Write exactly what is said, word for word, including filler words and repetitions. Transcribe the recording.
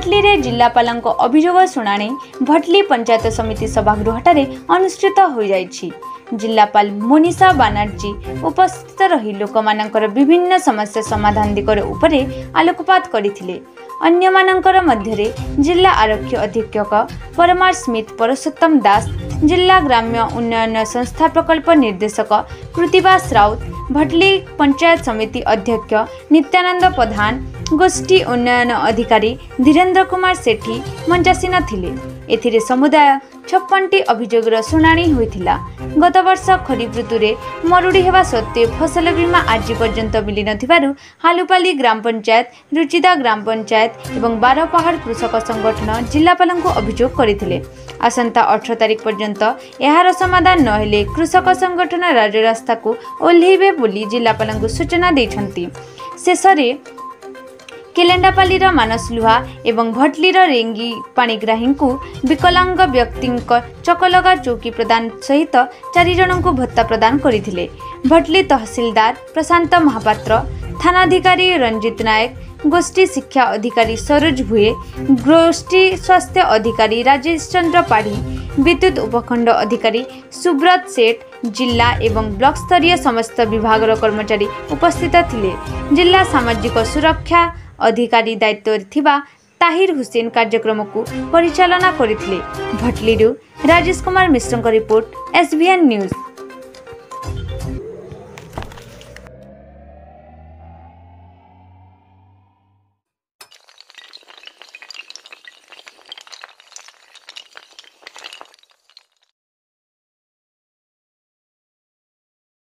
भटली रे जिलापालଙ୍କ अभियोग शुणाणी भटली पंचायत समिति सभागृहଠାରେ अनुष्ठित हो जाइछि। जिलापाल मोनिशा बानर्जी उपस्थित रही लोकमानंकर विभिन्न समस्या समाधान दिगर उपरे आलोकपात करथिले। अन्य मानंकर मध्यरे जिला आरक्षी अधीक्षक परमार स्मिथ परसोत्तम दास, जिला ग्राम्य उन्नयन संस्था प्रकल्प निर्देशक कृतिवास राउत, भटली पंचायत समिति अध्यक्ष नित्यानंद प्रधान, गोष्ठी उन्नयन अधिकारी धीरेन्द्र कुमार सेठी मंचासीन थिले। एथिरे समुदाय छप्पन टी अभियोगर शुणाणी होइथिला। गत वर्ष खरीफ ऋतु रे मरुड़ी हेबा सत्वे फसल बीमा आज पर्यंत मिली नथिबारु हालुपाली ग्राम पंचायत, रुचिदा ग्राम पंचायत एवं बारह पहाड़ कृषक संगठन जिलापालଙ୍କୁ अभियोग करथिले। आसंता अठारह तारिख पर्यंत एहार समाधान नहेले कृषक संगठन राजरास्ता को ओल्हेबे बोली जिलापालଙ୍କୁ सूचना दैछंती। शेषरे केलेंडापालीर मानस लुहा एवं भटलीर रेंगी पाणिग्राही को विकलांग व्यक्ति चकलगा चौकी प्रदान सहित चारि जन को भत्ता प्रदान करथिले। भटली तहसीलदार प्रशांत महापात्र, थानाधिकारी रंजित नायक, गोष्ठी शिक्षा अधिकारी सरोज भुए, गोष्ठी स्वास्थ्य अधिकारी राजेश चंद्र पाढ़ी, विद्युत उपखंड अधिकारी सुब्रत सेठ, जिला एवं ब्लॉक स्तरीय समस्त विभाग कर्मचारी उपस्थित थिले। जिला सामाजिक सुरक्षा अधिकारी दायित्व थिबा ताहिर हुसैन कार्यक्रम को परिचालना करथिले। भटलीरू राजेश कुमार मिश्रଙ୍କ रिपोर्ट एसबीएन न्यूज।